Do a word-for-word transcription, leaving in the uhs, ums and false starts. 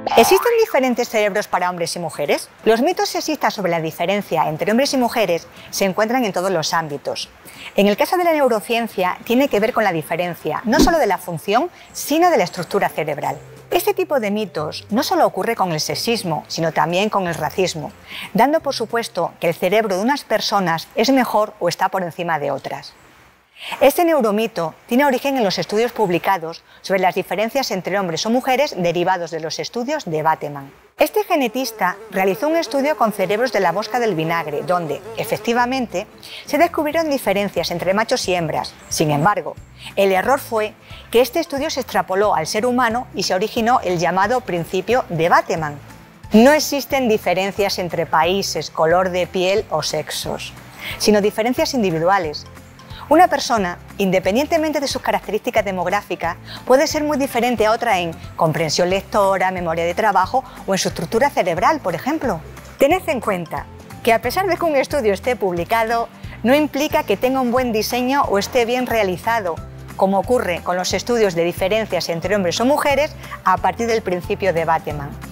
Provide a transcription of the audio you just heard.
¿Existen diferentes cerebros para hombres y mujeres? Los mitos sexistas sobre la diferencia entre hombres y mujeres se encuentran en todos los ámbitos. En el caso de la neurociencia, tiene que ver con la diferencia, no solo de la función, sino de la estructura cerebral. Este tipo de mitos no solo ocurre con el sexismo, sino también con el racismo, dando por supuesto que el cerebro de unas personas es mejor o está por encima de otras. Este neuromito tiene origen en los estudios publicados sobre las diferencias entre hombres o mujeres derivados de los estudios de Bateman. Este genetista realizó un estudio con cerebros de la mosca del vinagre, donde, efectivamente, se descubrieron diferencias entre machos y hembras. Sin embargo, el error fue que este estudio se extrapoló al ser humano y se originó el llamado principio de Bateman. No existen diferencias entre países, color de piel o sexos, sino diferencias individuales. Una persona, independientemente de sus características demográficas, puede ser muy diferente a otra en comprensión lectora, memoria de trabajo o en su estructura cerebral, por ejemplo. Tened en cuenta que a pesar de que un estudio esté publicado, no implica que tenga un buen diseño o esté bien realizado, como ocurre con los estudios de diferencias entre hombres o mujeres a partir del principio de Bateman.